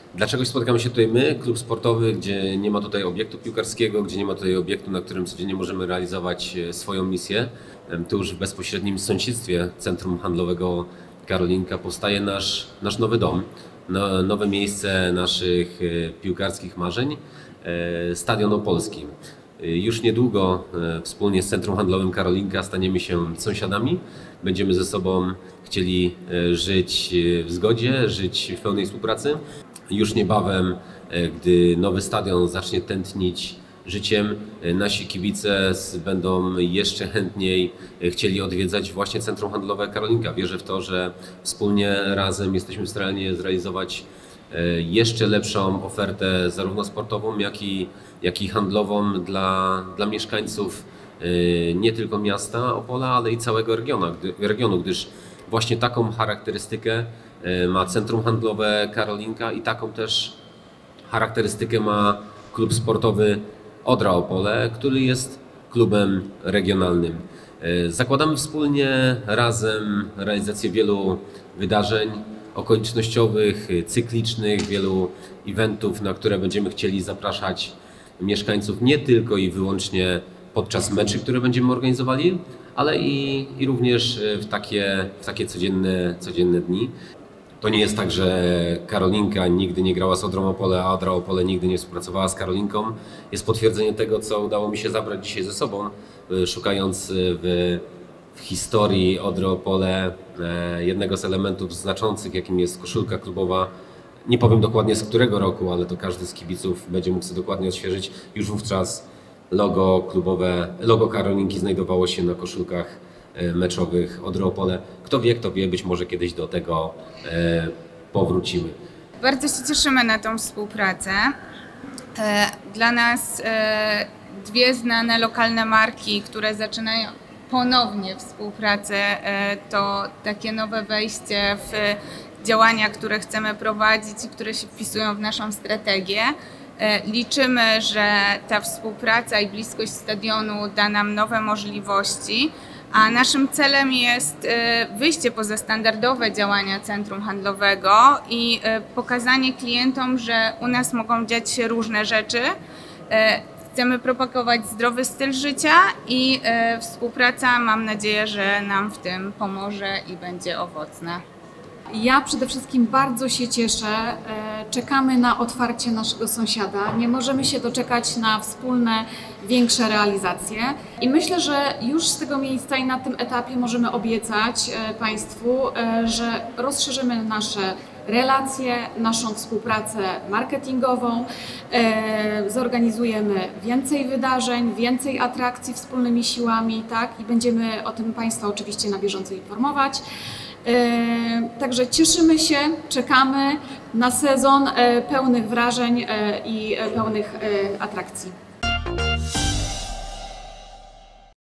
Dlaczego spotykamy się tutaj my, klub sportowy, gdzie nie ma tutaj obiektu piłkarskiego, gdzie nie ma tutaj obiektu, na którym codziennie możemy realizować swoją misję. Tu już w bezpośrednim sąsiedztwie Centrum Handlowego Karolinka powstaje nasz nowy dom, nowe miejsce naszych piłkarskich marzeń, Stadion Opolski. Już niedługo wspólnie z Centrum Handlowym Karolinka staniemy się sąsiadami. Będziemy ze sobą chcieli żyć w zgodzie, żyć w pełnej współpracy. Już niebawem, gdy nowy stadion zacznie tętnić życiem, nasi kibice będą jeszcze chętniej chcieli odwiedzać właśnie Centrum Handlowe Karolinka. Wierzę w to, że wspólnie razem jesteśmy w stanie zrealizować jeszcze lepszą ofertę zarówno sportową, jak i handlową dla mieszkańców nie tylko miasta Opola, ale i całego regionu, gdyż właśnie taką charakterystykę ma Centrum Handlowe Karolinka i taką też charakterystykę ma klub sportowy Odra Opole, który jest klubem regionalnym. Zakładamy wspólnie razem realizację wielu wydarzeń okolicznościowych, cyklicznych, wielu eventów, na które będziemy chcieli zapraszać mieszkańców nie tylko i wyłącznie podczas meczy, które będziemy organizowali, ale i również w takie codzienne dni. To nie jest tak, że Karolinka nigdy nie grała z Odrą Opole, a Odra Opole nigdy nie współpracowała z Karolinką. Jest potwierdzenie tego, co udało mi się zabrać dzisiaj ze sobą, szukając w historii Odry Opole jednego z elementów znaczących, jakim jest koszulka klubowa. Nie powiem dokładnie z którego roku, ale to każdy z kibiców będzie mógł sobie dokładnie odświeżyć. Już wówczas logo klubowe, logo Karolinki znajdowało się na koszulkach meczowych Odry Opole. Kto wie, być może kiedyś do tego powrócimy. Bardzo się cieszymy na tą współpracę. Dla nas dwie znane lokalne marki, które zaczynają ponownie współpracę, to takie nowe wejście w działania, które chcemy prowadzić i które się wpisują w naszą strategię. Liczymy, że ta współpraca i bliskość stadionu da nam nowe możliwości, a naszym celem jest wyjście poza standardowe działania centrum handlowego i pokazanie klientom, że u nas mogą dziać się różne rzeczy. Chcemy propagować zdrowy styl życia i współpraca, mam nadzieję, że nam w tym pomoże i będzie owocna. Ja przede wszystkim bardzo się cieszę. Czekamy na otwarcie naszego sąsiada. Nie możemy się doczekać na wspólne, większe realizacje. I myślę, że już z tego miejsca i na tym etapie możemy obiecać Państwu, że rozszerzymy nasze relacje, naszą współpracę marketingową, zorganizujemy więcej wydarzeń, więcej atrakcji wspólnymi siłami, tak? I będziemy o tym Państwa oczywiście na bieżąco informować. Także cieszymy się, czekamy na sezon pełnych wrażeń i pełnych atrakcji.